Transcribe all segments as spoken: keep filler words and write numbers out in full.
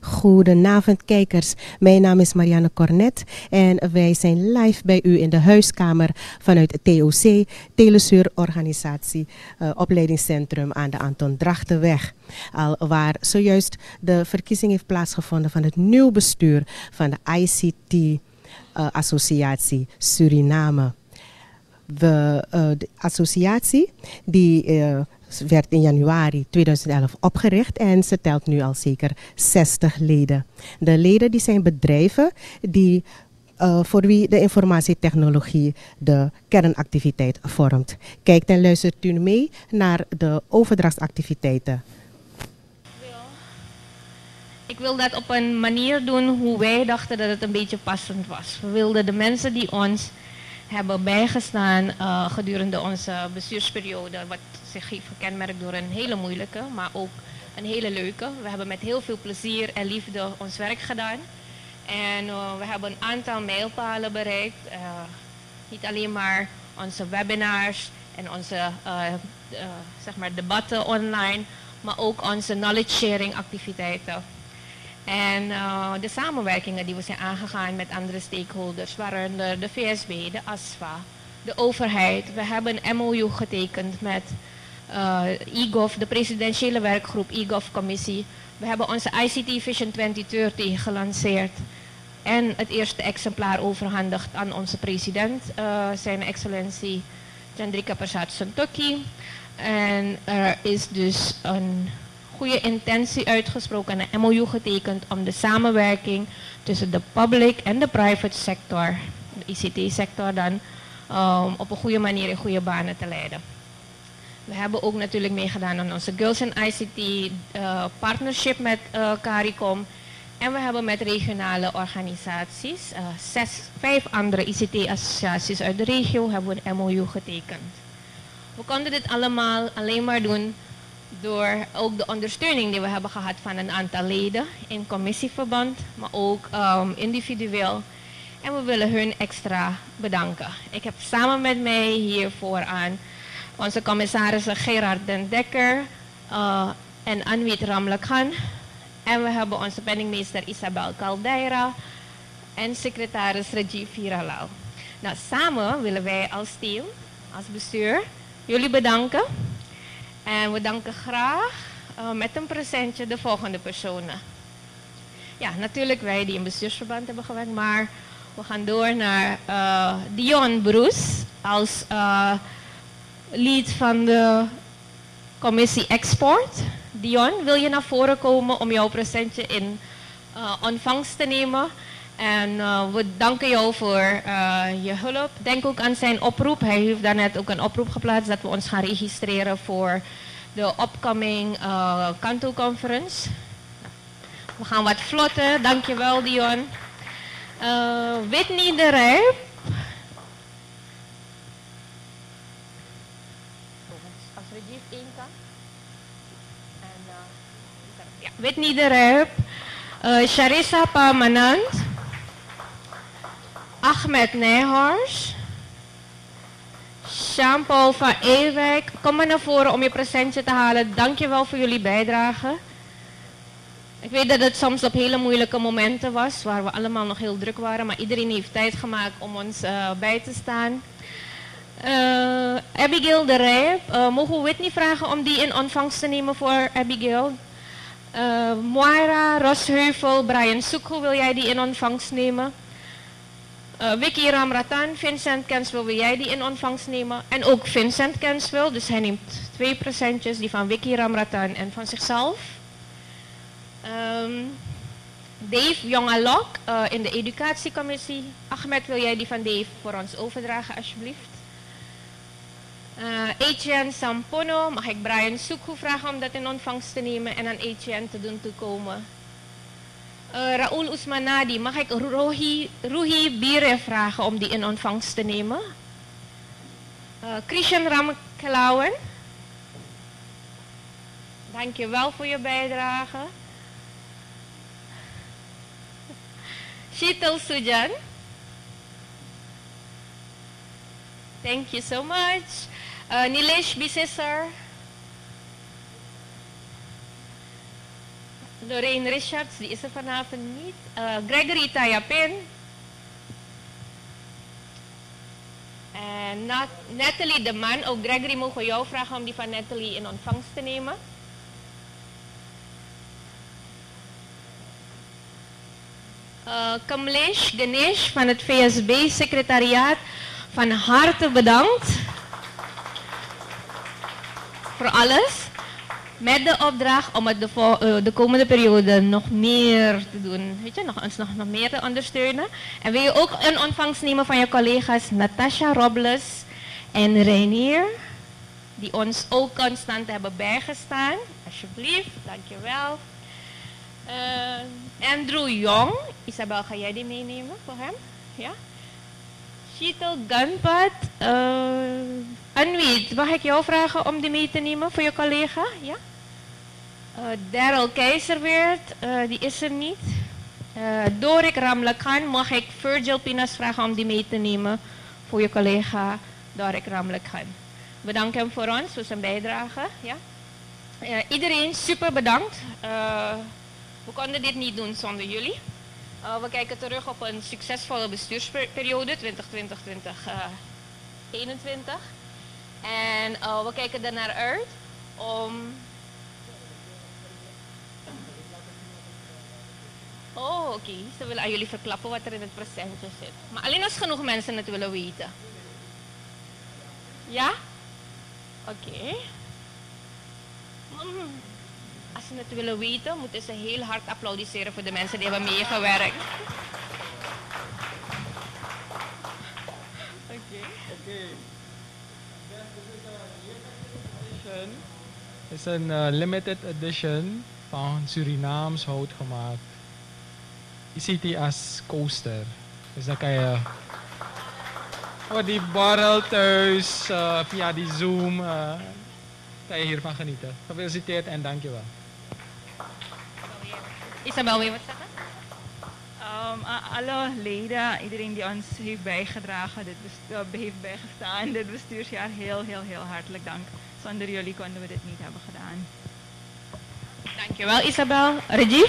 Goedenavond kijkers, mijn naam is Marianne Cornet en wij zijn live bij u in de huiskamer vanuit T O C, Telesuurorganisatie, uh, opleidingscentrum aan de Anton Drachtenweg. Al waar zojuist de verkiezing heeft plaatsgevonden van het nieuw bestuur van de I C T uh, Associatie Suriname. De, uh, de associatie die uh, werd in januari tweeduizend elf opgericht en ze telt nu al zeker zestig leden. De leden die zijn bedrijven die, uh, voor wie de informatietechnologie de kernactiviteit vormt. Kijkt en luistert u mee naar de overdrachtsactiviteiten. Ik wil dat op een manier doen hoe wij dachten dat het een beetje passend was. We wilden de mensen die ons hebben bijgestaan uh, gedurende onze bestuursperiode, wat zich heeft gekenmerkt door een hele moeilijke, maar ook een hele leuke. We hebben met heel veel plezier en liefde ons werk gedaan. En uh, we hebben een aantal mijlpalen bereikt. Uh, niet alleen maar onze webinars en onze uh, uh, zeg maar debatten online, maar ook onze knowledge sharing activiteiten. En uh, de samenwerkingen die we zijn aangegaan met andere stakeholders, waaronder de V S B, de A S F A, de overheid. We hebben een M O U getekend met uh, E G O V, de presidentiële werkgroep E G O V-commissie. We hebben onze I C T Vision twintig dertig gelanceerd en het eerste exemplaar overhandigd aan onze president, uh, zijn excellentie Chandrika Prasad Santokhi. En er is dus een goede intentie uitgesproken en een M O U getekend om de samenwerking tussen de public en de private sector, de I C T-sector dan, um, op een goede manier in goede banen te leiden. We hebben ook natuurlijk meegedaan aan onze Girls in I C T uh, partnership met uh, CARICOM. En we hebben met regionale organisaties, uh, zes, vijf andere I C T-associaties uit de regio, hebben we een M O U getekend. We konden dit allemaal alleen maar doen door ook de ondersteuning die we hebben gehad van een aantal leden in commissieverband, maar ook um, individueel. En we willen hun extra bedanken. Ik heb samen met mij hier vooraan onze commissarissen Gerard den Dekker uh, en Anwit Ramlakhan. En we hebben onze penningmeester Isabel Caldeira en secretaris Rajiv Hiralal. Nou, samen willen wij als team, als bestuur, jullie bedanken. En we danken graag uh, met een presentje de volgende personen. Ja, natuurlijk wij die in bestuursverband hebben gewerkt, maar we gaan door naar uh, Dion Bruce als uh, lead van de commissie Export. Dion, wil je naar voren komen om jouw presentje in uh, ontvangst te nemen? En uh, we danken jou voor uh, je hulp. Denk ook aan zijn oproep. Hij heeft daarnet ook een oproep geplaatst dat we ons gaan registreren voor de upcoming uh, Kanto Conference. We gaan wat vlotten. Dankjewel Dion. Uh, Whitney de Rijp. Als Rajiv één kan. En, uh, ja, Whitney de Rijp. Uh, Charissa Pamanand. Ahmed Nijhorst. Jean-Paul van Ewijk, kom maar naar voren om je presentje te halen. Dankjewel voor jullie bijdrage. Ik weet dat het soms op hele moeilijke momenten was, waar we allemaal nog heel druk waren, maar iedereen heeft tijd gemaakt om ons uh, bij te staan. Uh, Abigail de Rijp, uh, mogen we Whitney vragen om die in ontvangst te nemen voor Abigail? Uh, Moira Rosheuvel, Brian Soekho, wil jij die in ontvangst nemen? Uh, Vicky Ramratan, Vincent Kenswil, wil jij die in ontvangst nemen? En ook Vincent Kenswil, dus hij neemt twee presentjes, die van Vicky Ramratan en van zichzelf. Um, Dave Jongalok uh, in de educatiecommissie. Ahmed, wil jij die van Dave voor ons overdragen alsjeblieft? Uh, Etienne Sampono, mag ik Brian Soekho vragen om dat in ontvangst te nemen en aan Etienne te doen toekomen? Uh, Raoul Ousmanadi, mag ik Rohi, Ruhi Bire vragen om die in ontvangst te nemen? Uh, Christian Ramkelauwen. Dank je wel voor je bijdrage. Sheetal Sujan. Thank you so much. Uh, Nilesh Bisesar. Lorraine Richards, die is er vanavond niet. Uh, Gregory Tayapin. En Nat Natalie de Man. Ook Gregory, mogen we jou vragen om die van Natalie in ontvangst te nemen. Uh, Kamlesh Ganesh van het V S B-secretariaat, van harte bedankt voor alles. Met de opdracht om het de, uh, de komende periode nog meer te doen. Weet je, nog, ons nog, nog meer te ondersteunen. En wil je ook een ontvangst nemen van je collega's Natasha Robles en Reinier, die ons ook constant hebben bijgestaan. Alsjeblieft, dankjewel. Uh, Andrew Young, Isabel, ga jij die meenemen voor hem? Ja? Sheetal Gunpad, uh, Anwit, mag ik jou vragen om die mee te nemen voor je collega? Ja? Uh, Daryl Keizerweert, uh, die is er niet. Uh, Dorik Ramlakan, mag ik Virgil Pinas vragen om die mee te nemen voor je collega Dorik Ramlakan. Bedank hem voor ons, voor zijn bijdrage. Ja? Uh, iedereen super bedankt. Uh, We konden dit niet doen zonder jullie. Uh, we kijken terug op een succesvolle bestuursperiode twintig twintig tot twintig eenentwintig. En uh, we kijken er naar uit om... Oh, oké. Okay. Ze willen aan jullie verklappen wat er in het presentje zit. Maar alleen als genoeg mensen het willen weten. Ja? Oké. Okay. Mm. Als ze het willen weten, moeten ze heel hard applaudisseren voor de mensen die hebben meegewerkt. Oké. Oké. Het is een uh, limited edition van Surinaams hout gemaakt. Je ziet die als coaster. Dus dan kan je voor die borrel thuis, uh, via die Zoom, uh, kan je hiervan genieten. Gefeliciteerd en dankjewel. Isabel, wil je wat zeggen? Um, alle leden, iedereen die ons heeft bijgedragen, dit uh, heeft bijgestaan, dit bestuursjaar, heel, heel, heel hartelijk dank. Zonder jullie konden we dit niet hebben gedaan. Dankjewel Isabel. Rajiv?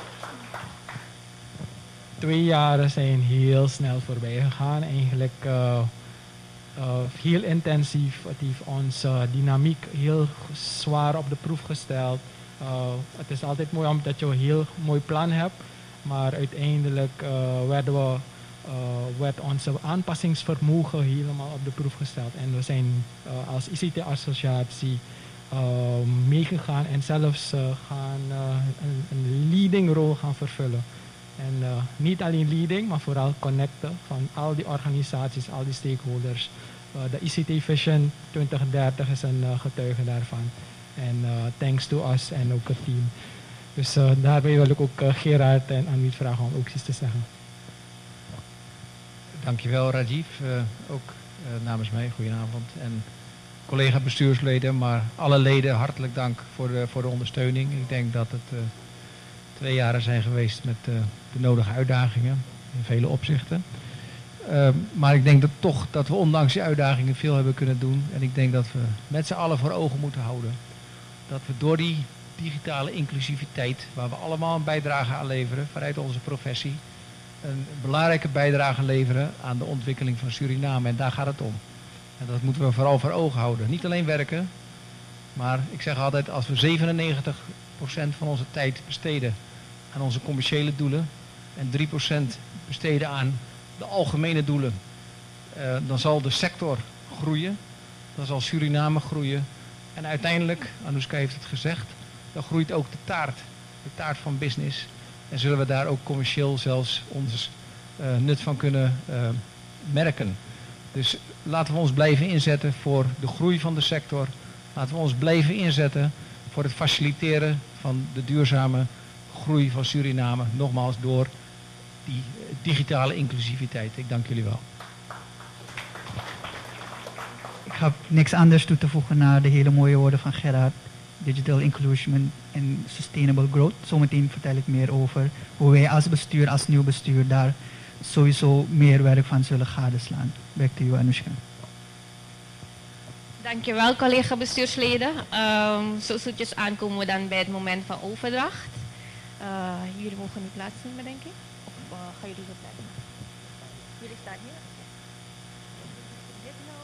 Twee jaren zijn heel snel voorbij gegaan. Eigenlijk uh, uh, heel intensief. Het heeft onze uh, dynamiek heel zwaar op de proef gesteld. Uh, het is altijd mooi omdat je een heel mooi plan hebt. Maar uiteindelijk uh, werden we, uh, werd onze aanpassingsvermogen helemaal op de proef gesteld. En we zijn uh, als I C T-associatie uh, meegegaan en zelfs uh, gaan, uh, een, een leading rol gaan vervullen. En uh, niet alleen leading, maar vooral connecten van al die organisaties, al die stakeholders. Uh, de I C T Vision twintig dertig is een uh, getuige daarvan. En uh, thanks to us en ook het team. Dus uh, daarbij wil ik ook uh, Gerard en Anwit vragen om ook iets te zeggen. Dankjewel Rajiv, uh, ook uh, namens mij, goedenavond. En collega bestuursleden, maar alle leden hartelijk dank voor de, voor de ondersteuning. Ik denk dat het uh, twee jaren zijn geweest met uh, de nodige uitdagingen in vele opzichten. Uh, maar ik denk dat toch dat we ondanks die uitdagingen veel hebben kunnen doen. En ik denk dat we met z'n allen voor ogen moeten houden dat we door die digitale inclusiviteit, waar we allemaal een bijdrage aan leveren vanuit onze professie, een belangrijke bijdrage leveren aan de ontwikkeling van Suriname. En daar gaat het om. En dat moeten we vooral voor ogen houden. Niet alleen werken, maar ik zeg altijd, als we zevenennegentig procent van onze tijd besteden aan onze commerciële doelen en drie procent besteden aan de algemene doelen, uh, dan zal de sector groeien, dan zal Suriname groeien en uiteindelijk, Anouska heeft het gezegd, dan groeit ook de taart, de taart van business en zullen we daar ook commercieel zelfs ons uh, nut van kunnen uh, merken. Dus laten we ons blijven inzetten voor de groei van de sector, laten we ons blijven inzetten voor het faciliteren van de duurzame groei van Suriname, nogmaals door die digitale inclusiviteit. Ik dank jullie wel. Ik heb niks anders toe te voegen naar de hele mooie woorden van Gerard. Digital inclusion en sustainable growth. Zometeen vertel ik meer over hoe wij als bestuur, als nieuw bestuur, daar sowieso meer werk van zullen gadeslaan. Back to you, Anouska. Dankjewel collega bestuursleden. Um, zo zoetjes aankomen we dan bij het moment van overdracht. Uh, jullie mogen nu plaatsnemen, denk ik. Of uh, gaan jullie zo plaatsnemen? Jullie staan hier. Dit nou,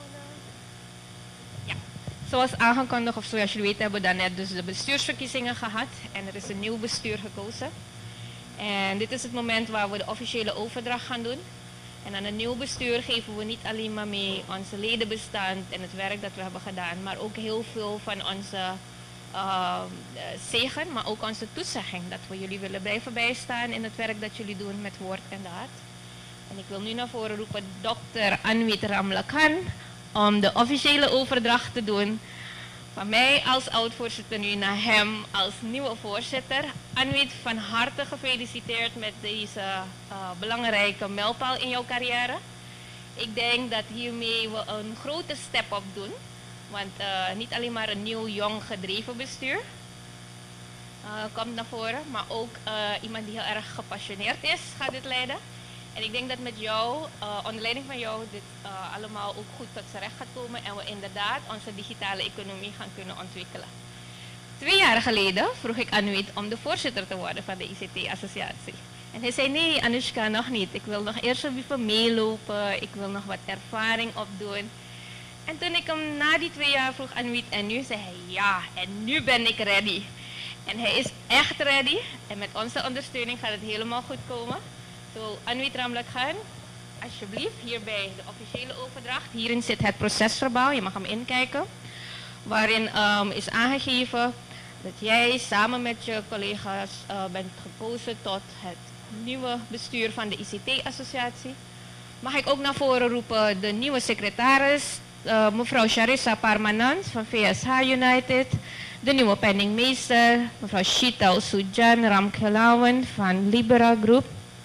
ja. Zoals aangekondigd, of zoals jullie weten, hebben we dan net dus de bestuursverkiezingen gehad. En er is een nieuw bestuur gekozen. En dit is het moment waar we de officiële overdracht gaan doen. En aan een nieuw bestuur geven we niet alleen maar mee onze ledenbestand en het werk dat we hebben gedaan, maar ook heel veel van onze uh, zegen, maar ook onze toezegging dat we jullie willen blijven bijstaan in het werk dat jullie doen met woord en daad. En ik wil nu naar voren roepen dokter Anwit Ramlakhan om de officiële overdracht te doen. Van mij als oud-voorzitter nu naar hem als nieuwe voorzitter. Anwit, van harte gefeliciteerd met deze uh, belangrijke mijlpaal in jouw carrière. Ik denk dat hiermee we een grote step op doen. Want uh, niet alleen maar een nieuw, jong, gedreven bestuur uh, komt naar voren. Maar ook uh, iemand die heel erg gepassioneerd is, gaat dit leiden. En ik denk dat met jou, uh, onder leiding van jou, dit uh, allemaal ook goed tot z'n recht gaat komen en we inderdaad onze digitale economie gaan kunnen ontwikkelen. Twee jaar geleden vroeg ik Anwit om de voorzitter te worden van de I C T-associatie. En hij zei, nee Anushka, nog niet. Ik wil nog eerst even meelopen, ik wil nog wat ervaring opdoen. En toen ik hem na die twee jaar vroeg, Anwit, en nu zei hij, ja, en nu ben ik ready. En hij is echt ready en met onze ondersteuning gaat het helemaal goed komen. So, Anwit Ramlakhan, alsjeblieft, hierbij de officiële overdracht. Hierin zit het procesverbaal, je mag hem inkijken. Waarin um, is aangegeven dat jij samen met je collega's uh, bent gekozen tot het nieuwe bestuur van de I C T-associatie. Mag ik ook naar voren roepen de nieuwe secretaris, uh, mevrouw Charissa Parmanand van V S H United. De nieuwe penningmeester, mevrouw Sheetal Sujan Ramkhelawan van Libera Group.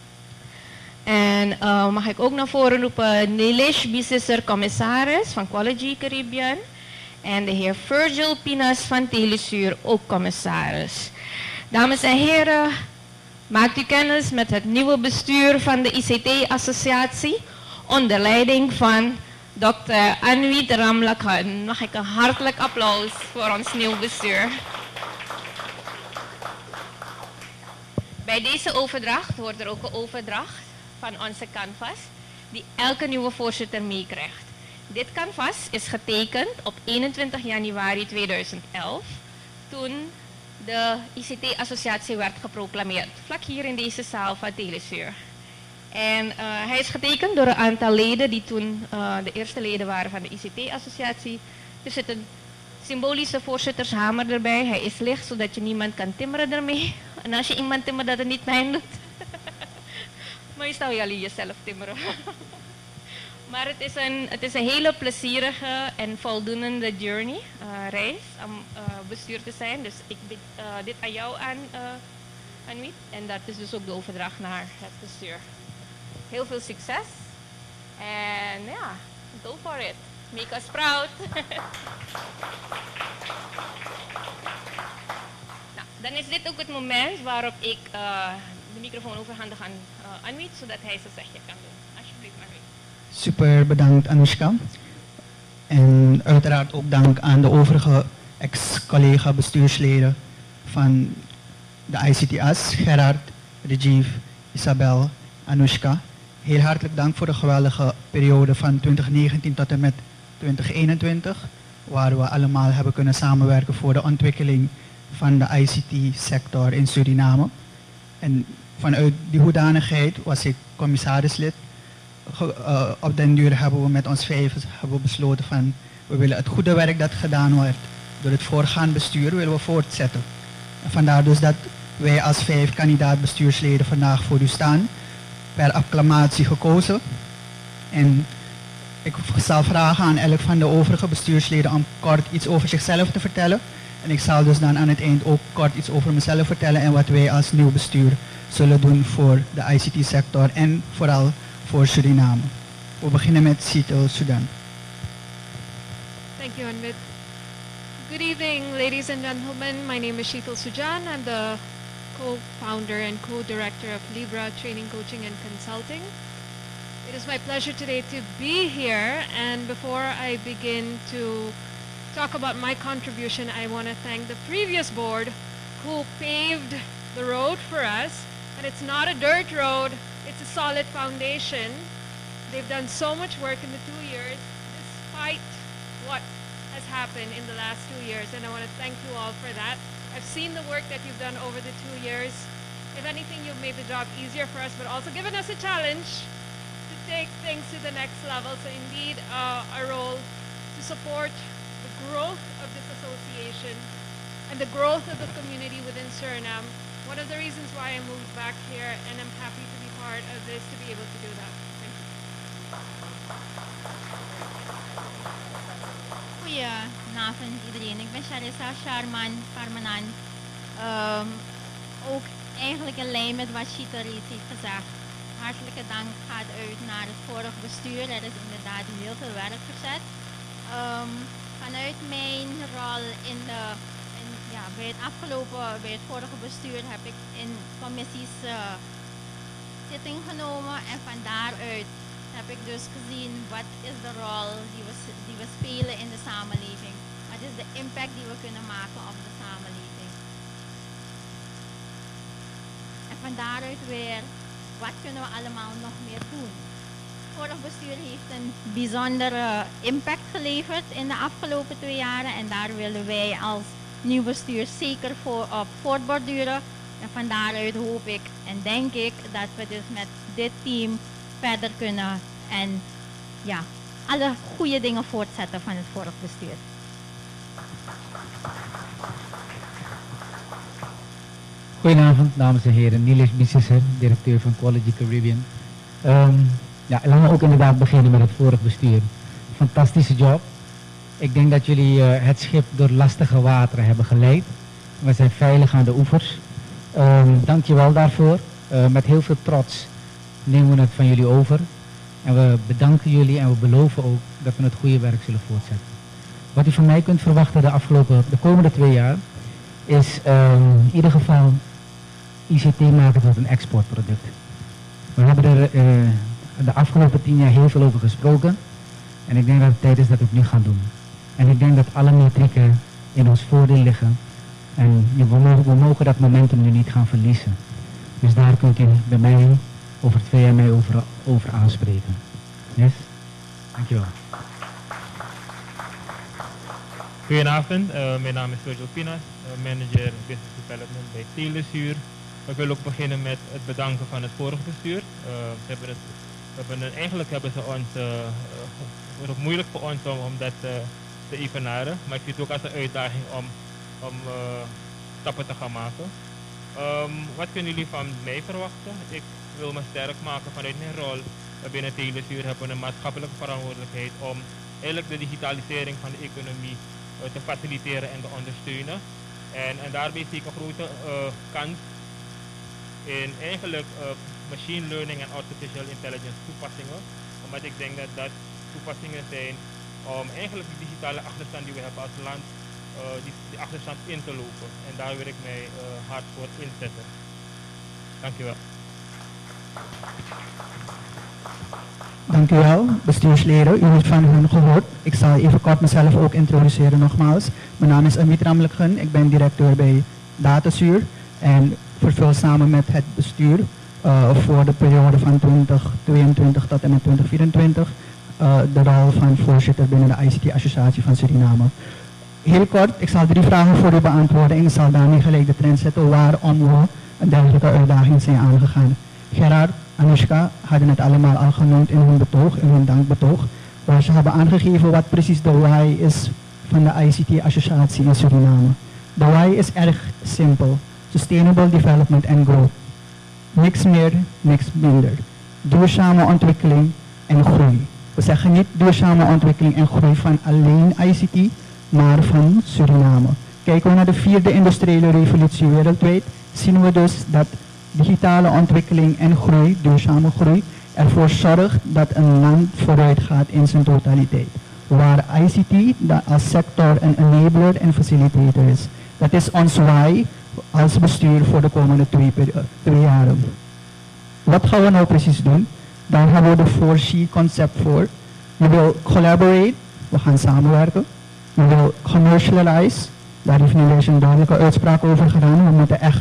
En uh, mag ik ook naar voren roepen Nilesh Bisesser, commissaris van Quality Caribbean. En de heer Virgil Pinas van Telesur, ook commissaris. Dames en heren, maakt u kennis met het nieuwe bestuur van de I C T-associatie onder leiding van dokter Anwit Ramlakhan. Mag ik een hartelijk applaus voor ons nieuw bestuur. Bij deze overdracht wordt er ook een overdracht van onze canvas die elke nieuwe voorzitter meekrijgt. Dit canvas is getekend op eenentwintig januari tweeduizend elf, toen de I C T-associatie werd geproclameerd, vlak hier in deze zaal van Telesur. En uh, hij is getekend door een aantal leden die toen uh, de eerste leden waren van de I C T-associatie. Er zit een symbolische voorzittershamer erbij. Hij is licht, zodat je niemand kan timmeren ermee. En als je iemand timmert dat het niet pijn doet. Meestal jullie jezelf timmeren. Maar het is, een, het is een hele plezierige en voldoende journey, uh, reis, om uh, bestuur te zijn. Dus ik bied uh, dit aan jou aan, uh, Anwit. En dat is dus ook de overdracht naar het bestuur. Heel veel succes. En ja, go for it. Make us proud. Nou, dan is dit ook het moment waarop ik uh, de microfoon overhandig aan uh, Anwit, zodat hij zijn zegje kan doen. Alsjeblieft, Anwit. Super bedankt Anushka. En uiteraard ook dank aan de overige ex-collega bestuursleden van de I C T A S, Gerard, Rajiv, Isabel, Anushka. Heel hartelijk dank voor de geweldige periode van twintig negentien tot en met twintig eenentwintig, waar we allemaal hebben kunnen samenwerken voor de ontwikkeling van de I C T-sector in Suriname. En vanuit die hoedanigheid was ik commissarislid. Uh, op den duur hebben we met ons vijf hebben we besloten van we willen het goede werk dat gedaan wordt door het voorgaand bestuur willen we voortzetten. En vandaar dus dat wij als vijf kandidaat bestuursleden vandaag voor u staan, per acclamatie gekozen. En ik zal vragen aan elk van de overige bestuursleden om kort iets over zichzelf te vertellen. En ik zal dus dan aan het eind ook kort iets over mezelf vertellen en wat wij als nieuw bestuur zullen doen voor de I C T-sector en vooral voor Suriname. We beginnen met Sheetal Sujan. Thank you, Anwit. Good evening, ladies and gentlemen. My name is Sheetal Sujan. I'm the co-founder and co-director of Libra Training, Coaching and Consulting. It is my pleasure today to be here, and before I begin to talk about my contribution, I want to thank the previous board who paved the road for us. And it's not a dirt road, it's a solid foundation. They've done so much work in the two years, despite what has happened in the last two years. And I want to thank you all for that. I've seen the work that you've done over the two years. If anything, you've made the job easier for us, but also given us a challenge to take things to the next level. So indeed, uh, our role to support the growth of this association and the growth of the community within Suriname. One of the reasons why I moved back here, and I'm happy to be part of this, to be able to do that. Thank you. Goedenavond iedereen. Ik ben Charissa Sharman Parmanan. Um, ook eigenlijk in lijn met wat Shita reeds heeft gezegd. Hartelijke dank gaat uit naar het vorige bestuur. Er is inderdaad heel veel werk verzet. Um, vanuit mijn rol in de, in, ja, bij het afgelopen, bij het vorige bestuur heb ik in commissies uh, zitting genomen en van daaruit heb ik dus gezien wat is de rol die we, die we spelen in de samenleving. Wat is de impact die we kunnen maken op de samenleving. En van daaruit weer, wat kunnen we allemaal nog meer doen. Het vorige bestuur heeft een bijzondere impact geleverd in de afgelopen twee jaren. En daar willen wij als nieuw bestuur zeker voor op voortborduren. En van daaruit hoop ik en denk ik dat we dus met dit team verder kunnen en ja, alle goede dingen voortzetten van het vorige bestuur. Goedenavond, dames en heren. Niels Bissesser, directeur van Quality Caribbean. Um, ja, laten we ook inderdaad beginnen met het vorige bestuur. Fantastische job. Ik denk dat jullie uh, het schip door lastige wateren hebben geleid. We zijn veilig aan de oevers. Um, Dank je wel daarvoor. Uh, met heel veel trots nemen we het van jullie over. En we bedanken jullie en we beloven ook dat we het goede werk zullen voortzetten. Wat u van mij kunt verwachten de, afgelopen, de komende twee jaar is um, in ieder geval I C T maken tot een exportproduct. We hebben er uh, de afgelopen tien jaar heel veel over gesproken. En ik denk dat het tijd is dat we het nu gaan doen. En ik denk dat alle metrieken in ons voordeel liggen. En we mogen, we mogen dat momentum nu niet gaan verliezen. Dus daar kunt u bij mij over twee jaar mee over, over aanspreken. Yes? Dankjewel. Goedenavond, uh, mijn naam is Virgil Pinas, uh, manager Business Development bij Telesuur. Ik wil ook beginnen met het bedanken van het vorige bestuur. Uh, ze hebben het, we hebben het, eigenlijk hebben ze ons, uh, het wordt ook moeilijk voor ons om, om dat uh, te evenaren, maar ik zie het ook als een uitdaging om, om uh, stappen te gaan maken. Um, wat kunnen jullie van mij verwachten? Ik wil me sterk maken vanuit mijn rol binnen Telesuur. Hebben we een maatschappelijke verantwoordelijkheid om eigenlijk de digitalisering van de economie uh, te faciliteren en te ondersteunen. En, en daarbij zie ik een grote uh, kans in eigenlijk uh, machine learning en artificial intelligence toepassingen. Omdat ik denk dat dat toepassingen zijn om eigenlijk de digitale achterstand die we hebben als land, uh, die, die achterstand in te lopen. En daar wil ik mij uh, hard voor inzetten. Dankjewel. Dank u wel, bestuursleden. U heeft van hun gehoord. Ik zal even kort mezelf ook introduceren nogmaals. Mijn naam is Amit Ramlikgen. Ik ben directeur bij Datasuur en vervul samen met het bestuur uh, voor de periode van twintig tweeëntwintig tot en met twintig vierentwintig uh, de rol van voorzitter binnen de I C T-associatie van Suriname. Heel kort, ik zal drie vragen voor u beantwoorden en ik zal daarmee gelijk de trend zetten waarom we een dergelijke uitdaging zijn aangegaan. Gerard, Anushka hadden het allemaal al genoemd in hun betoog, in hun dankbetoog, waar ze hebben aangegeven wat precies de why is van de I C T-associatie in Suriname. De why is erg simpel. Sustainable development and growth. Niks meer, niks minder. Duurzame ontwikkeling en groei. We zeggen niet duurzame ontwikkeling en groei van alleen I C T, maar van Suriname. Kijken we naar de vierde industriële revolutie wereldwijd, zien we dus dat digitale ontwikkeling en groei, duurzame groei, ervoor zorgt dat een land vooruit gaat in zijn totaliteit. Waar I C T als sector een enabler en facilitator is. Dat is ons why als bestuur voor de komende twee, twee jaren. Wat gaan we nou precies doen? Daar hebben we de four C concept voor. We wil collaborate, we gaan samenwerken. We wil commercialize, daar heeft Niels een duidelijke uitspraak over gedaan. We moeten echt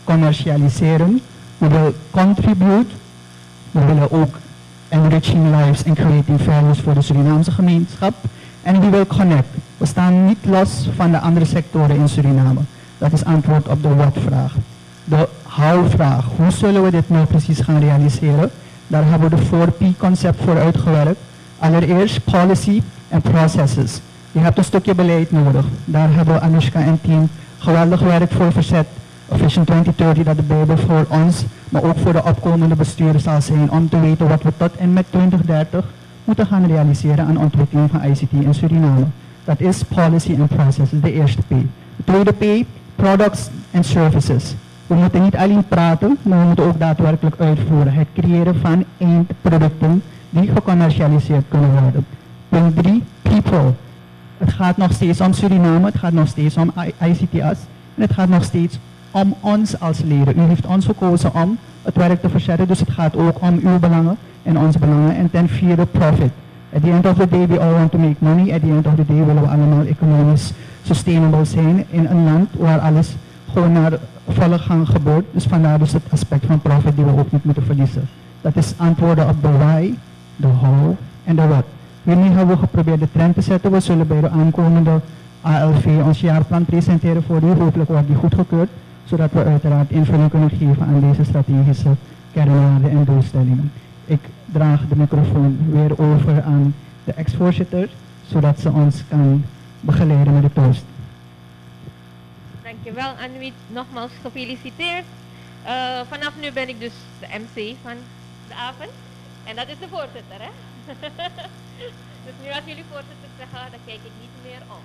commercialiseren. We willen contribute. We willen ook enriching lives en creating values voor de Surinaamse gemeenschap. En we willen connect. We staan niet los van de andere sectoren in Suriname. Dat is antwoord op de wat-vraag. De how-vraag. Hoe zullen we dit nou precies gaan realiseren? Daar hebben we de four P concept voor uitgewerkt. Allereerst policy en processes. Je hebt een stukje beleid nodig. Daar hebben Anushka en team geweldig werk voor verzet. Vision twintig dertig, dat de Bijbel voor ons, maar ook voor de opkomende bestuurders zal zijn om te weten wat we tot en met twintig dertig moeten gaan realiseren aan ontwikkeling van I C T in Suriname. Dat is policy en processes, de eerste P. De tweede P, products en services. We moeten niet alleen praten, maar we moeten ook daadwerkelijk uitvoeren. Het creëren van eindproducten die gecommercialiseerd kunnen worden. Punt drie, people. Het gaat nog steeds om Suriname, het gaat nog steeds om I C T S en het gaat nog steeds om ons als leden. U heeft ons gekozen om het werk te verzetten, dus het gaat ook om uw belangen en onze belangen. En ten vierde, profit. At the end of the day, we all want to make money. At the end of the day willen we allemaal economisch sustainable zijn in een land waar alles gewoon naar volle gang gebeurt. Dus vandaar dus het aspect van profit die we ook niet moeten verliezen. Dat is antwoorden op de why, de how en de what. Hiermee hebben we geprobeerd de trend te zetten. We zullen bij de aankomende A L V ons jaarplan presenteren voor u. Hopelijk wordt die goedgekeurd, zodat we uiteraard invulling kunnen geven aan deze strategische kernwaarden en doelstellingen. Ik draag de microfoon weer over aan de ex-voorzitter, zodat ze ons kan begeleiden met de toast. Dankjewel Anwit, nogmaals gefeliciteerd. Uh, vanaf nu ben ik dus de M C van de avond en dat is de voorzitter, hè? Dus nu als jullie voorzitter zeggen, dan kijk ik niet meer om.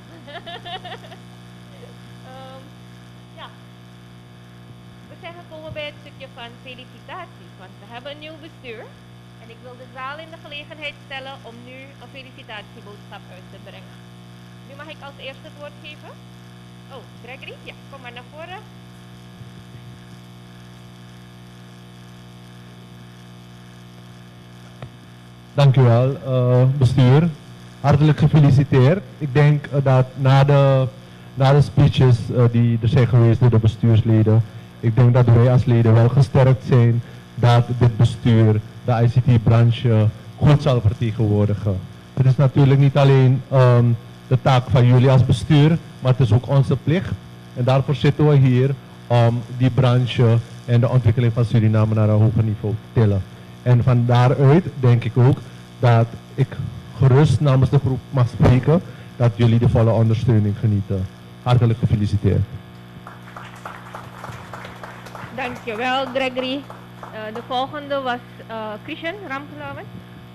um, ja. We zijn gekomen bij het stukje van felicitaties, want we hebben een nieuw bestuur. En ik wil de zaal in de gelegenheid stellen om nu een felicitatieboodschap uit te brengen. Nu mag ik als eerste het woord geven. Oh, Gregory? Ja, kom maar naar voren. Dank u wel, uh, bestuur. Hartelijk gefeliciteerd. Ik denk uh, dat na de, na de speeches uh, die er zijn geweest door de bestuursleden, ik denk dat wij als leden wel gesterkt zijn dat dit bestuur de I C T-branche goed zal vertegenwoordigen. Het is natuurlijk niet alleen um, de taak van jullie als bestuur, maar het is ook onze plicht. En daarvoor zitten we hier om die branche en de ontwikkeling van Suriname naar een hoger niveau te tillen. En van daaruit denk ik ook dat ik gerust namens de groep mag spreken dat jullie de volle ondersteuning genieten. Hartelijk gefeliciteerd. Dankjewel Gregory. Uh, de volgende was uh, Christian Ramkelawan.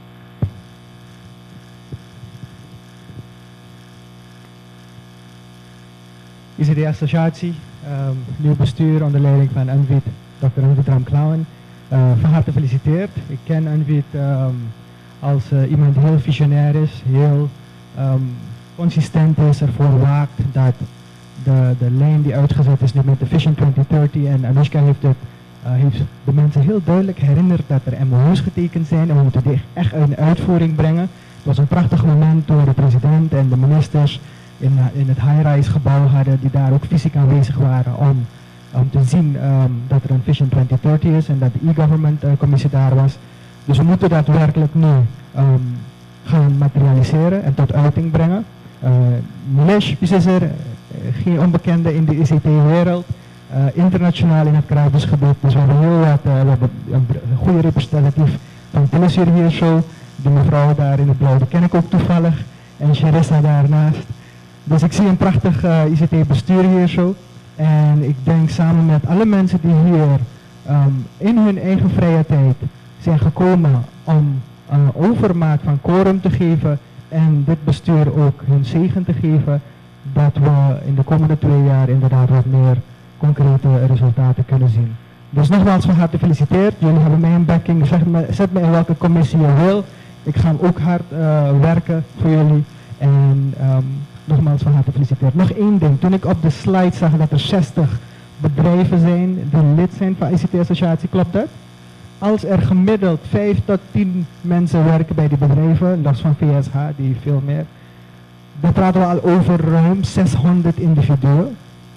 I C T-associatie, um, nieuw bestuur onder leiding van Anwit, dokter Anwit Ramkelawan. Uh, van harte gefeliciteerd. Ik ken Anwit um, als uh, iemand die heel visionair is, heel um, consistent is, ervoor waakt dat de, de lijn die uitgezet is nu met de Vision twintig dertig en Anushka heeft, het, uh, heeft de mensen heel duidelijk herinnerd dat er M O U's getekend zijn en we moeten die echt in uitvoering brengen. Het was een prachtig moment toen de president en de ministers in, uh, in het high-rise gebouw hadden die daar ook fysiek aanwezig waren om om te zien um, dat er een Vision twintig dertig is en dat de e-government uh, commissie daar was. Dus we moeten dat werkelijk nu um, gaan materialiseren en tot uiting brengen. Uh, Nilesh is er, uh, geen onbekende in de I C T-wereld, uh, internationaal in het Caribisch gebied. Dus we hebben heel wat, uh, we hebben een goede representatief van Telesur hier zo. De mevrouw daar in het blauw, die ken ik ook toevallig. En Charissa daarnaast. Dus ik zie een prachtig uh, I C T-bestuur hier zo. En ik denk samen met alle mensen die hier um, in hun eigen vrije tijd zijn gekomen om uh, overmaat van quorum te geven en dit bestuur ook hun zegen te geven, dat we in de komende twee jaar inderdaad wat meer concrete resultaten kunnen zien. Dus nogmaals van harte gefeliciteerd. Jullie hebben mij een backing. Zeg me, zet me in welke commissie je wil. Ik ga ook hard uh, werken voor jullie. En um, nogmaals van harte gefeliciteerd. Nog één ding. Toen ik op de slide zag dat er zestig bedrijven zijn die lid zijn van I C T-associatie, klopt dat? Als er gemiddeld vijf tot tien mensen werken bij die bedrijven, los van V S H, die veel meer, dan praten we al over ruim zeshonderd individuen.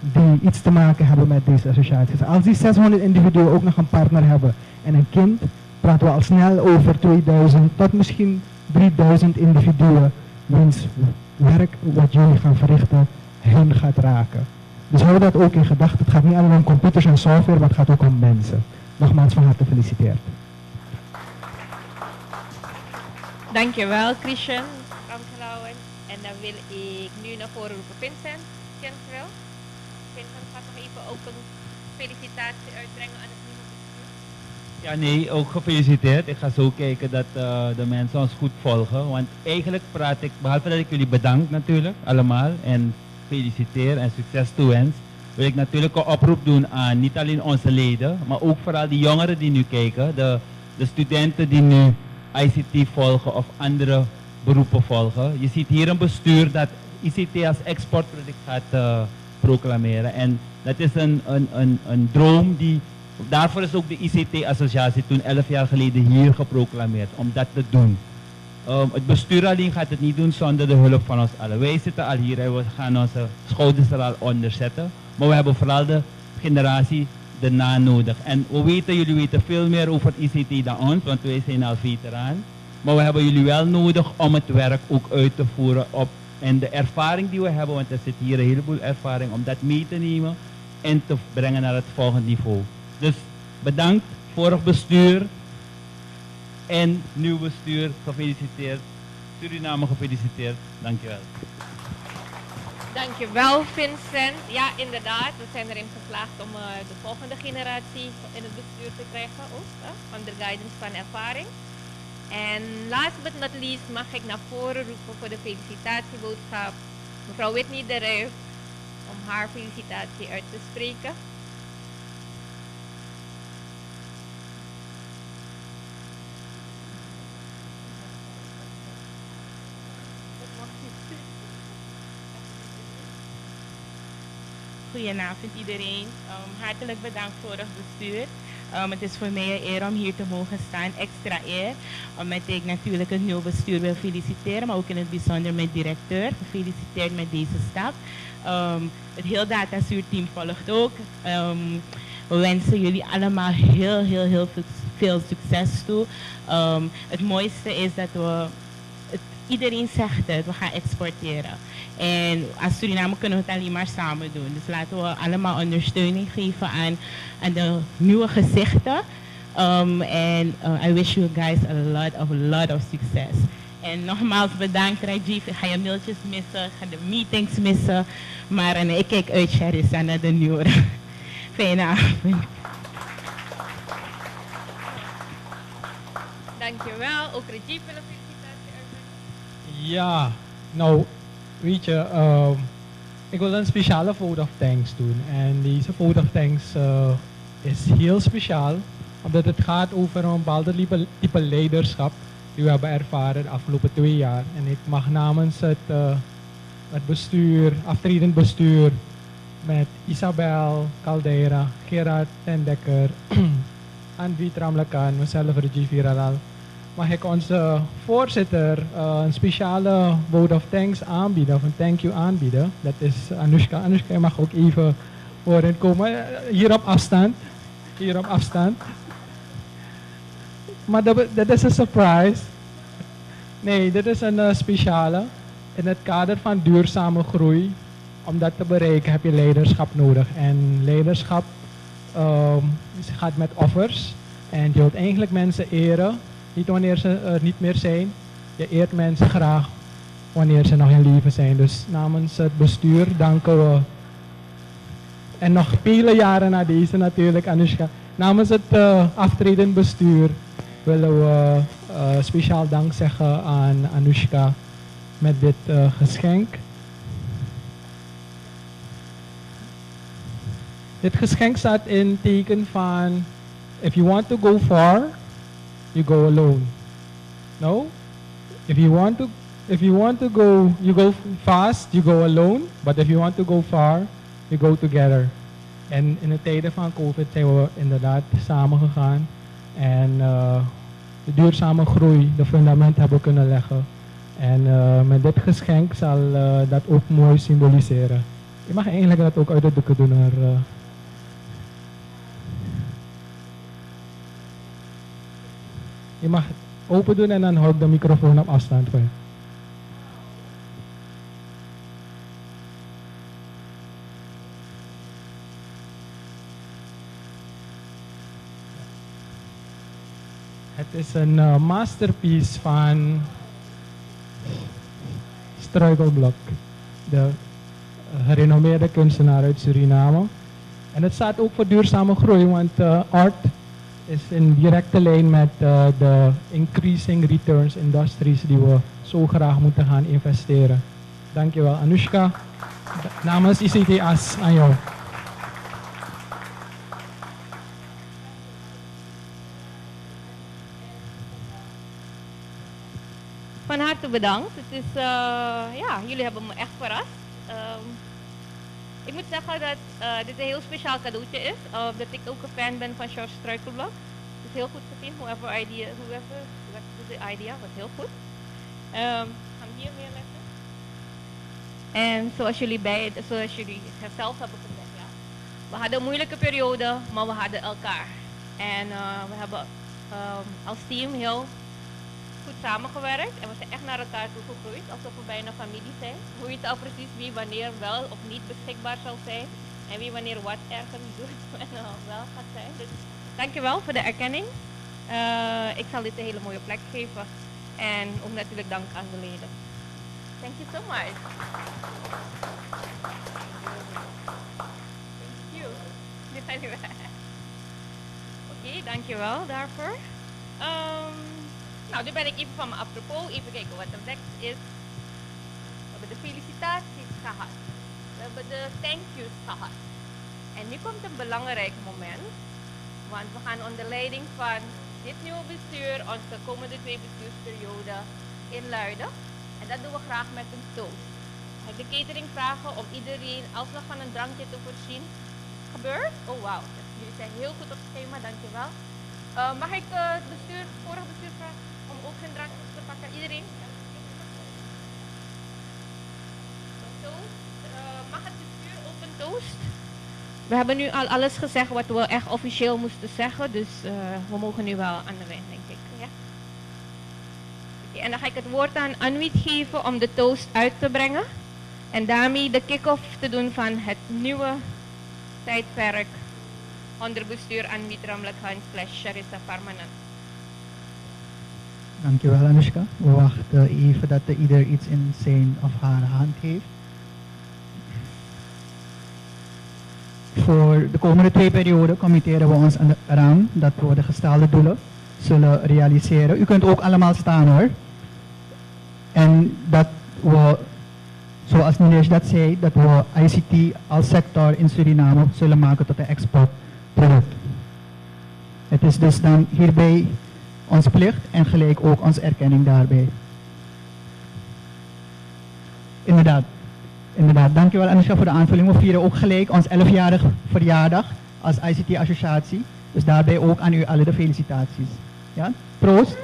die iets te maken hebben met deze associaties. Als die zeshonderd individuen ook nog een partner hebben en een kind, praten we al snel over tweeduizend tot misschien drieduizend individuen wiens werk wat jullie gaan verrichten hen gaat raken. Dus hou dat ook in gedachten. Het gaat niet alleen om computers en software, maar het gaat ook om mensen. Nogmaals van harte gefeliciteerd. Dankjewel, Christian. Ramkelauwen. En dan wil ik nu naar voren roepen Vincent. Kent wel? Vincent gaat nog even ook een felicitatie uitbrengen aan het nieuwe bestuur. Ja, nee, ook gefeliciteerd. Ik ga zo kijken dat uh, de mensen ons goed volgen. Want eigenlijk praat ik, behalve dat ik jullie bedank natuurlijk, allemaal. En feliciteer en succes toewens. Wil ik natuurlijk een oproep doen aan niet alleen onze leden, maar ook vooral die jongeren die nu kijken. De, de studenten die nu I C T volgen of andere beroepen volgen. Je ziet hier een bestuur dat I C T als exportproduct gaat uh, proclameren. En dat is een, een, een, een droom die... Daarvoor is ook de I C T-associatie toen elf jaar geleden hier geproclameerd, om dat te doen. Um, het bestuur alleen gaat het niet doen zonder de hulp van ons allen. Wij zitten al hier en we gaan onze schouders er al onder zetten. Maar we hebben vooral de generatie daarna nodig. En we weten, jullie weten veel meer over I C T dan ons, want wij zijn al veteraan. Maar we hebben jullie wel nodig om het werk ook uit te voeren op. En de ervaring die we hebben, want er zit hier een heleboel ervaring, om dat mee te nemen en te brengen naar het volgende niveau. Dus bedankt, vorig bestuur en nieuw bestuur, gefeliciteerd. Suriname gefeliciteerd, dankjewel. Dankjewel Vincent. Ja, inderdaad, we zijn erin geslaagd om uh, de volgende generatie in het bestuur te krijgen, ook, uh, onder guidance van ervaring. En last but not least mag ik naar voren roepen voor de felicitatieboodschap mevrouw Whitney de Ruif om haar felicitatie uit te spreken. Goedenavond iedereen. Um, hartelijk bedankt voor het bestuur. Um, het is voor mij een eer om hier te mogen staan, extra eer. Omdat ik natuurlijk het nieuwe bestuur wil feliciteren, maar ook in het bijzonder mijn directeur. Gefeliciteerd met deze stap. Um, het heel Datazuur-team volgt ook. Um, we wensen jullie allemaal heel, heel, heel veel succes toe. Um, het mooiste is dat we, het, iedereen zegt het, we gaan exporteren. En als Suriname kunnen we het alleen maar samen doen. Dus laten we allemaal ondersteuning geven aan, aan de nieuwe gezichten. Um, en uh, I wish you guys a lot of, lot of succes. En nogmaals bedankt Rajiv. Ik ga je mailtjes missen, ga de meetings missen. Maar uh, ik kijk uit, Charissa, naar de nieuwe. Fijne avond. Dankjewel. Ook Rajiv wil een felicitatie uitbrengen. Ja, nou... Weet je, uh, ik wil een speciale vote of thanks doen. En deze vote of thanks uh, is heel speciaal, omdat het gaat over een bepaalde type leiderschap die we hebben ervaren de afgelopen twee jaar. En ik mag namens het, uh, het bestuur, aftredend bestuur, met Isabel Caldera, Gerard Tendekker, Anvit Ramlakan, mezelf Rajiv Hiralal, mag ik onze voorzitter uh, een speciale vote of thanks aanbieden, of een thank you aanbieden. Dat is Anushka. Anushka, je mag ook even voorin komen. Hier op afstand. Hier op afstand. Maar dat, dat is een surprise. Nee, dit is een uh, speciale. In het kader van duurzame groei, om dat te bereiken heb je leiderschap nodig. En leiderschap um, gaat met offers. En je wilt eigenlijk mensen eren. Niet wanneer ze er niet meer zijn. Je eert mensen graag wanneer ze nog in leven zijn. Dus namens het bestuur danken we. En nog vele jaren na deze natuurlijk, Anushka. Namens het uh, aftredend bestuur willen we uh, speciaal dank zeggen aan Anushka met dit uh, geschenk. Dit geschenk staat in teken van: if you want to go far, you go alone. No? If you want to if you want to go you go fast, you go alone. But if you want to go far, you go together. En in de tijden van COVID zijn we inderdaad samen gegaan. En uh, de duurzame groei, de fundament hebben we kunnen leggen. En uh, met dit geschenk zal uh, dat ook mooi symboliseren. Je mag eigenlijk dat ook uit de doeken doen. Maar, uh, je mag open doen en dan hou ik de microfoon op afstand voor je. Het is een uh, masterpiece van Struikelblok, de gerenommeerde kunstenaar uit Suriname. En het staat ook voor duurzame groei, want uh, art is in directe lijn met uh, de increasing returns industries die we zo graag moeten gaan investeren. Dankjewel Anushka. Namens I C T A S aan jou. Van harte bedankt. Het is, uh, ja, jullie hebben me echt verrast. Um, ik moet zeggen dat uh, dit een heel speciaal cadeautje is. Uh, dat ik ook een fan ben van George Struikelblok. Het is heel goed gezien. Whoever idea, whoever, whoever the idea was heel goed. Um, gaan we hier weer leggen. En zoals jullie, bij, zoals jullie zelf hebben gezegd, ja. We hadden een moeilijke periode, maar we hadden elkaar. En uh, we hebben um, als team heel goed samengewerkt en we zijn echt naar elkaar toe gegroeid, alsof we bijna familie zijn. We weten al precies wie wanneer wel of niet beschikbaar zal zijn en wie wanneer wat ergens doet en uh, wel gaat zijn. Dus dankjewel voor de erkenning. Uh, ik zal dit een hele mooie plek geven en ook natuurlijk dank aan de leden. Thank you so much. Thank you. Nu gaan we weg. Oké, okay, dankjewel daarvoor. Um, Nou, nu ben ik even van me apropos. Even kijken wat er next is. We hebben de felicitaties gehad. We hebben de thank yous gehad. En nu komt een belangrijk moment. Want we gaan onder leiding van dit nieuwe bestuur onze komende twee bestuursperiode inluiden. En dat doen we graag met een toast. Ik ga de catering vragen om iedereen alsnog van een drankje te voorzien. Gebeurt? Oh wauw, jullie zijn heel goed op schema, dankjewel. Uh, mag ik uh, het bestuur, het vorige bestuur vragen om ook geen drankjes te pakken? Iedereen? Toast. Uh, mag het bestuur ook een toast? We hebben nu al alles gezegd wat we echt officieel moesten zeggen, dus uh, we mogen nu wel aan de wijn, denk ik. Ja? Okay, en dan ga ik het woord aan Anwit geven om de toast uit te brengen. En daarmee de kick-off te doen van het nieuwe tijdperk onder bestuur Anwit Ramlakhan slash Sharissa Parmanand. Dankjewel Anushka. We wachten even dat er ieder iets in zijn of haar hand heeft. Voor de komende twee perioden committeren we ons eraan dat we de gestelde doelen zullen realiseren. U kunt ook allemaal staan hoor. En dat we, zoals Nilesh dat zei, dat we I C T als sector in Suriname zullen maken tot een exportproduct. Het is dus dan hierbij ons plicht en gelijk ook onze erkenning daarbij. Inderdaad. Inderdaad, dankjewel Anushka voor de aanvulling. We vieren ook gelijk ons elfjarig verjaardag als I C T-associatie. Dus daarbij ook aan u alle de felicitaties. Ja? Proost!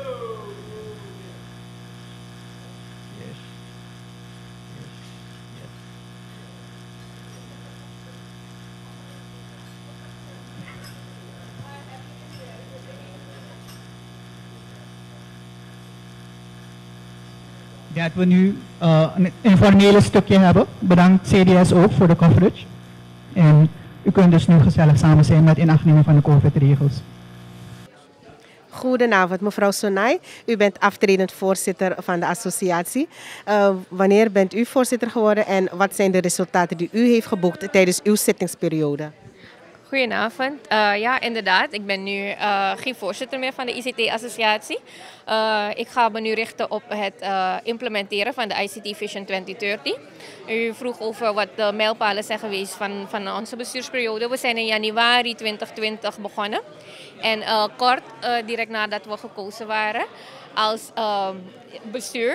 Dat we nu uh, een informele stukje hebben. Bedankt C D S ook voor de coverage. En u kunt dus nu gezellig samen zijn met inachtneming van de COVID-regels. Goedenavond mevrouw Sonai. U bent aftredend voorzitter van de associatie. Uh, wanneer bent u voorzitter geworden en wat zijn de resultaten die u heeft geboekt tijdens uw zittingsperiode? Goedenavond. Uh, ja, inderdaad. Ik ben nu uh, geen voorzitter meer van de I C T-associatie. Uh, ik ga me nu richten op het uh, implementeren van de I C T Vision twintig dertig. U vroeg over wat de mijlpalen zijn geweest van, van onze bestuursperiode. We zijn in januari twintig twintig begonnen. En uh, kort, uh, direct nadat we gekozen waren als uh, bestuur,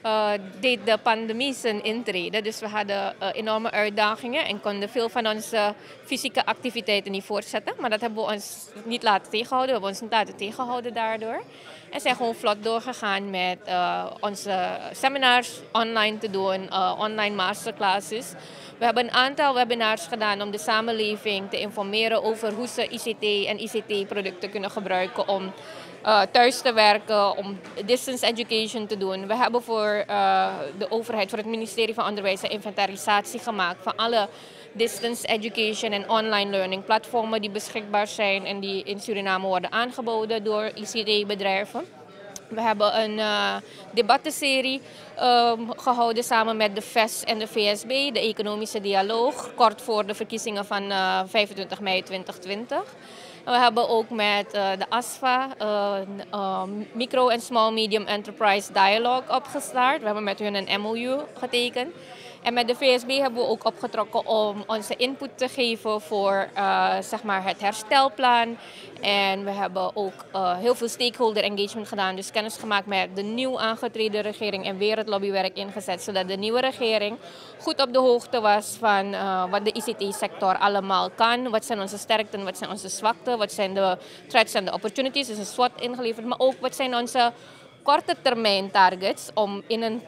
uh, deed de pandemie zijn intrede. Dus we hadden uh, enorme uitdagingen en konden veel van onze fysieke activiteiten niet voortzetten. Maar dat hebben we ons niet laten tegenhouden. We hebben ons niet laten tegenhouden daardoor. En zijn gewoon vlot doorgegaan met uh, onze seminars online te doen, uh, online masterclasses. We hebben een aantal webinars gedaan om de samenleving te informeren over hoe ze I C T en I C T-producten kunnen gebruiken om uh, thuis te werken, om distance education te doen. We hebben voor uh, de overheid, voor het ministerie van Onderwijs, een inventarisatie gemaakt van alle distance education en online learning platformen die beschikbaar zijn en die in Suriname worden aangeboden door I C T-bedrijven. We hebben een uh, debattenserie um, gehouden samen met de V E S en de V S B, de Economische Dialoog, kort voor de verkiezingen van uh, vijfentwintig mei twintig twintig. We hebben ook met uh, de A S F A, uh, uh, Micro en Small Medium Enterprise Dialogue opgestart. We hebben met hun een M O U getekend. En met de V S B hebben we ook opgetrokken om onze input te geven voor uh, zeg maar het herstelplan. En we hebben ook uh, heel veel stakeholder engagement gedaan. Dus kennis gemaakt met de nieuw aangetreden regering en weer het lobbywerk ingezet. Zodat de nieuwe regering goed op de hoogte was van uh, wat de I C T-sector allemaal kan. Wat zijn onze sterkten, wat zijn onze zwakten, wat zijn de threats en de opportunities. Dus een SWOT ingeleverd. Maar ook wat zijn onze korte termijn targets om in een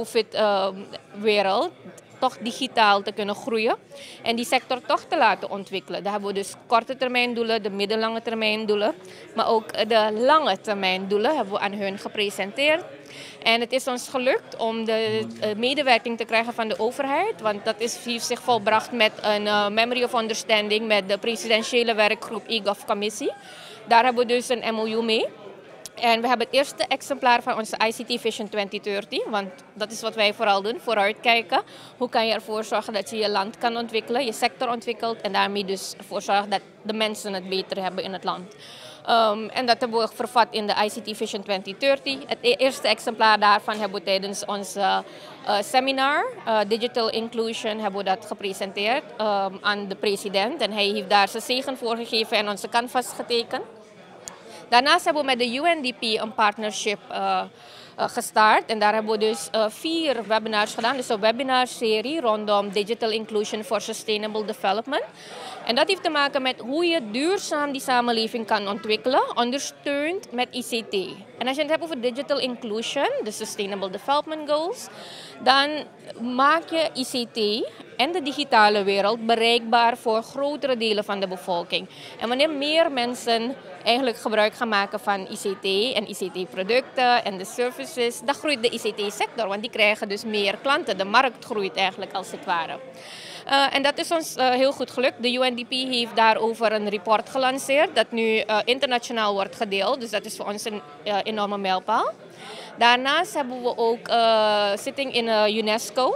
COVID-wereld uh, toch digitaal te kunnen groeien en die sector toch te laten ontwikkelen. Daar hebben we dus korte termijn doelen, de middellange termijn doelen, maar ook de lange termijn doelen hebben we aan hun gepresenteerd. En het is ons gelukt om de uh, medewerking te krijgen van de overheid, want dat is, heeft zich volbracht met een uh, Memory of Understanding met de presidentiële werkgroep E G O V-commissie. Daar hebben we dus een M O U mee. En we hebben het eerste exemplaar van onze I C T Vision twintig dertig, want dat is wat wij vooral doen, vooruitkijken. Hoe kan je ervoor zorgen dat je je land kan ontwikkelen, je sector ontwikkelt en daarmee dus ervoor zorgen dat de mensen het beter hebben in het land. Um, en dat hebben we vervat in de I C T Vision twintig dertig. Het eerste exemplaar daarvan hebben we tijdens ons uh, uh, seminar, uh, Digital Inclusion, hebben we dat gepresenteerd um, aan de president. En hij heeft daar zijn zegen voor gegeven en onze canvas getekend. Daarnaast hebben we met de U N D P een partnership uh, uh, gestart. En daar hebben we dus uh, vier webinars gedaan. Dus een webinarserie rondom Digital Inclusion for Sustainable Development. En dat heeft te maken met hoe je duurzaam die samenleving kan ontwikkelen, ondersteund met I C T. En als je het hebt over Digital Inclusion, de Sustainable Development Goals, dan maak je I C T en de digitale wereld bereikbaar voor grotere delen van de bevolking. En wanneer meer mensen eigenlijk gebruik gaan maken van I C T en I C T-producten en de services, dan groeit de I C T-sector, want die krijgen dus meer klanten. De markt groeit eigenlijk als het ware. Uh, en dat is ons uh, heel goed gelukt. De U N D P heeft daarover een rapport gelanceerd dat nu uh, internationaal wordt gedeeld. Dus dat is voor ons een uh, enorme mijlpaal. Daarnaast hebben we ook uh, zitting in uh, UNESCO.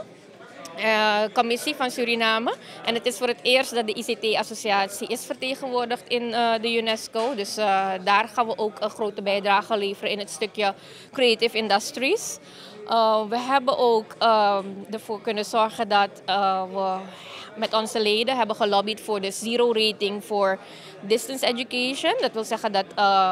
Uh, commissie van Suriname. En het is voor het eerst dat de I C T-associatie is vertegenwoordigd in uh, de UNESCO. Dus uh, daar gaan we ook een grote bijdrage leveren in het stukje Creative Industries. Uh, we hebben ook uh, ervoor kunnen zorgen dat uh, we met onze leden hebben gelobbyd voor de zero rating voor distance education. Dat wil zeggen dat uh,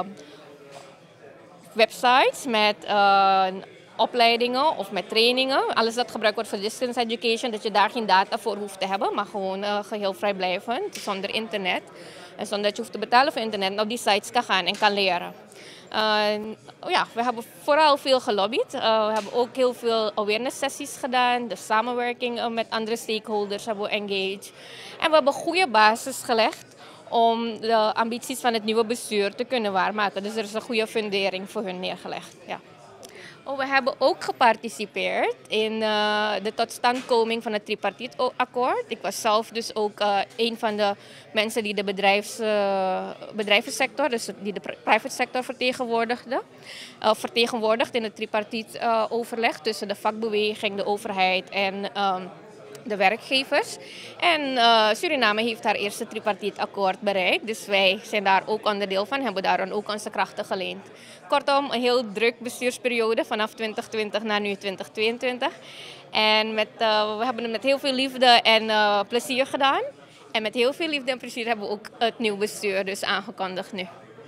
websites met uh, opleidingen of met trainingen, alles dat gebruikt wordt voor distance education, dat je daar geen data voor hoeft te hebben, maar gewoon uh, geheel vrijblijvend, zonder internet. En zonder dat je hoeft te betalen voor internet en op die sites kan gaan en kan leren. Uh, ja, we hebben vooral veel gelobbyd. Uh, we hebben ook heel veel awareness sessies gedaan. De samenwerking uh, met andere stakeholders hebben we engaged. En we hebben een goede basis gelegd om de ambities van het nieuwe bestuur te kunnen waarmaken. Dus er is een goede fundering voor hun neergelegd. Ja. Oh, we hebben ook geparticipeerd in uh, de totstandkoming van het tripartiet-akkoord. Ik was zelf dus ook uh, een van de mensen die de bedrijfs, uh, bedrijvensector, dus die de private sector vertegenwoordigde. Uh, vertegenwoordigd in het tripartiet-overleg uh, tussen de vakbeweging, de overheid en Uh, de werkgevers. En uh, Suriname heeft haar eerste tripartiet-akkoord bereikt. Dus wij zijn daar ook onderdeel van, hebben daar dan ook onze krachten geleend. Kortom, een heel druk bestuursperiode vanaf twintig twintig naar nu twintig tweeëntwintig. En met, uh, we hebben het met heel veel liefde en uh, plezier gedaan. En met heel veel liefde en plezier hebben we ook het nieuwe bestuur dus aangekondigd nu.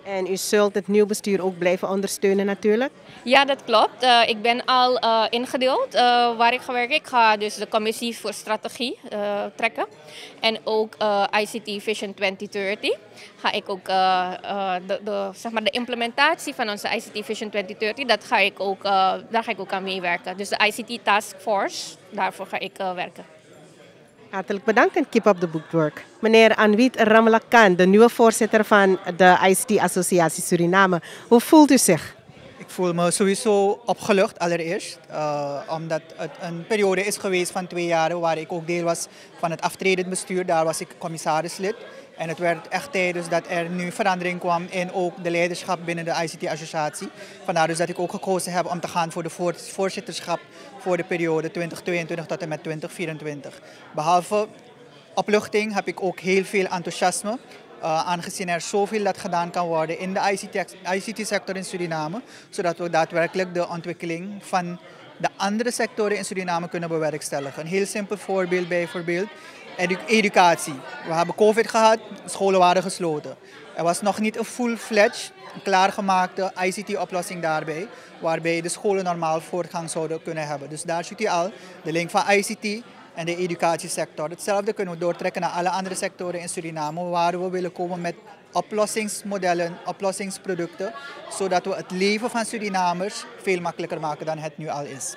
En u zult het nieuw bestuur ook blijven ondersteunen natuurlijk? Ja, dat klopt. Uh, ik ben al uh, ingedeeld uh, waar ik ga werken. Ik ga dus de commissie voor strategie uh, trekken. En ook uh, I C T Vision twintig dertig. Ga ik ook uh, uh, de, de, zeg maar de implementatie van onze I C T Vision twintig dertig, dat ga ik ook, uh, daar ga ik ook aan meewerken. Dus de I C T Task Force, daarvoor ga ik uh, werken. Hartelijk bedankt en keep up the good work. Meneer Anwit Ramlakan, de nieuwe voorzitter van de I C T Associatie Suriname. Hoe voelt u zich? Ik voel me sowieso opgelucht allereerst. Uh, omdat het een periode is geweest van twee jaar waar ik ook deel was van het aftredend bestuur. Daar was ik commissarislid. En het werd echt tijd dus dat er nu verandering kwam in ook de leiderschap binnen de I C T-associatie. Vandaar dus dat ik ook gekozen heb om te gaan voor de voorzitterschap voor de periode twintig tweeëntwintig tot en met twintig vierentwintig. Behalve opluchting heb ik ook heel veel enthousiasme. Uh, aangezien er zoveel dat gedaan kan worden in de I C T-sector in Suriname. Zodat we daadwerkelijk de ontwikkeling van de andere sectoren in Suriname kunnen bewerkstelligen. Een heel simpel voorbeeld bijvoorbeeld. Edu educatie. We hebben COVID gehad, scholen waren gesloten. Er was nog niet een full-fledged, klaargemaakte I C T-oplossing daarbij, waarbij de scholen normaal voortgang zouden kunnen hebben. Dus daar ziet u al de link van I C T en de educatiesector. Hetzelfde kunnen we doortrekken naar alle andere sectoren in Suriname, waar we willen komen met oplossingsmodellen, oplossingsproducten, zodat we het leven van Surinamers veel makkelijker maken dan het nu al is.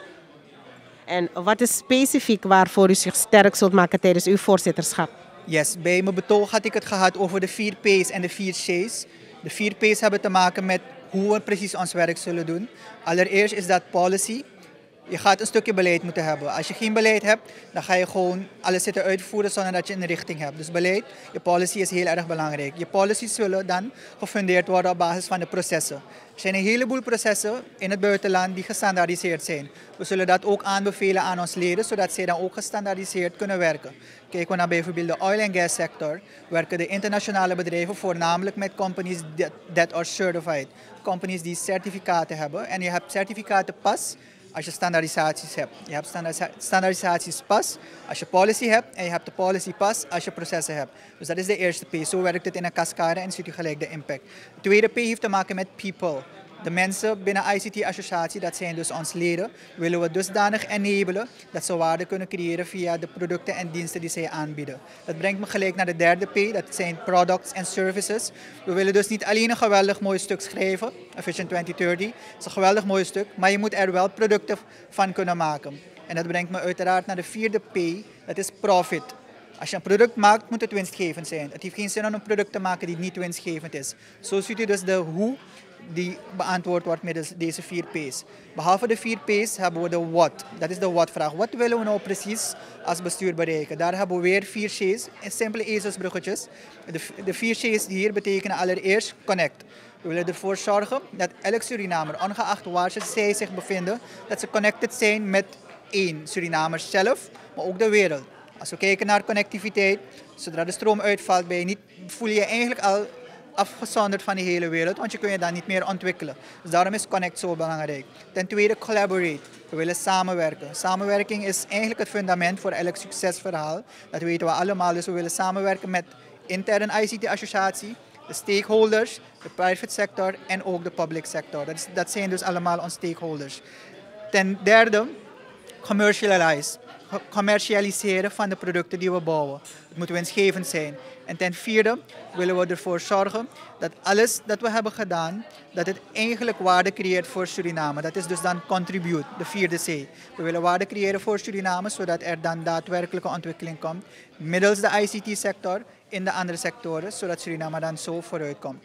En wat is specifiek waarvoor u zich sterk zult maken tijdens uw voorzitterschap? Yes, bij mijn betoog had ik het gehad over de vier P's en de vier C's. De vier P's hebben te maken met hoe we precies ons werk zullen doen. Allereerst is dat policy. Je gaat een stukje beleid moeten hebben. Als je geen beleid hebt, dan ga je gewoon alles zitten uitvoeren zonder dat je een richting hebt. Dus beleid, je policy is heel erg belangrijk. Je policies zullen dan gefundeerd worden op basis van de processen. Er zijn een heleboel processen in het buitenland die gestandaardiseerd zijn. We zullen dat ook aanbevelen aan ons leden, zodat zij dan ook gestandaardiseerd kunnen werken. Kijken we naar bijvoorbeeld de oil and gas sector, werken de internationale bedrijven voornamelijk met companies that, that are certified. Companies die certificaten hebben. En je hebt certificaten pas als je standaardisaties hebt. Je hebt standaardisaties pas als je policy hebt en je hebt de policy pas als je processen hebt. Dus dat is de eerste P. Zo werkt het in een cascade en ziet u gelijk de impact. De tweede P heeft te maken met people. De mensen binnen I C T-associatie, dat zijn dus ons leden, willen we dusdanig enabelen dat ze waarde kunnen creëren via de producten en diensten die zij aanbieden. Dat brengt me gelijk naar de derde P, dat zijn products en services. We willen dus niet alleen een geweldig mooi stuk schrijven, Vision twintig dertig, dat is een geweldig mooi stuk, maar je moet er wel producten van kunnen maken. En dat brengt me uiteraard naar de vierde P, dat is profit. Als je een product maakt, moet het winstgevend zijn. Het heeft geen zin om een product te maken die niet winstgevend is. Zo ziet u dus de hoe die beantwoord wordt met deze vier P's. Behalve de vier P's hebben we de what. Dat is de what-vraag. Wat willen we nou precies als bestuur bereiken? Daar hebben we weer vier C's, simpele ezelsbruggetjes. De, de vier C's hier betekenen allereerst connect. We willen ervoor zorgen dat elk Surinamer, ongeacht waar zij zich bevinden, dat ze connected zijn met één Surinamer zelf, maar ook de wereld. Als we kijken naar connectiviteit, zodra de stroom uitvalt, ben je niet, voel je je eigenlijk al afgezonderd van de hele wereld, want je kun je dan niet meer ontwikkelen. Dus daarom is Connect zo belangrijk. Ten tweede, collaborate. We willen samenwerken. Samenwerking is eigenlijk het fundament voor elk succesverhaal. Dat weten we allemaal. Dus we willen samenwerken met intern I C T-associatie, de stakeholders, de private sector en ook de public sector. Dat, is, dat zijn dus allemaal onze stakeholders. Ten derde, commercialize. Commercialiseren van de producten die we bouwen. Het moet winstgevend zijn. En ten vierde willen we ervoor zorgen dat alles dat we hebben gedaan, dat het eigenlijk waarde creëert voor Suriname. Dat is dus dan contribute, de vierde C. We willen waarde creëren voor Suriname, zodat er dan daadwerkelijke ontwikkeling komt middels de I C T-sector in de andere sectoren, zodat Suriname dan zo vooruit komt.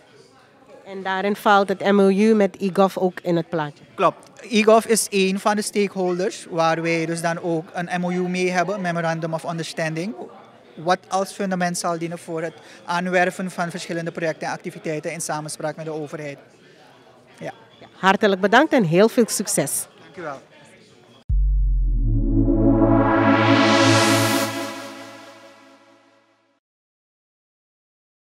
En daarin valt het M O U met I G O V ook in het plaatje. Klopt. I G O V is één van de stakeholders waar wij dus dan ook een M O U mee hebben, Memorandum of Understanding. Wat als fundament zal dienen voor het aanwerven van verschillende projecten en activiteiten in samenspraak met de overheid. Ja. Hartelijk bedankt en heel veel succes. Dank u wel.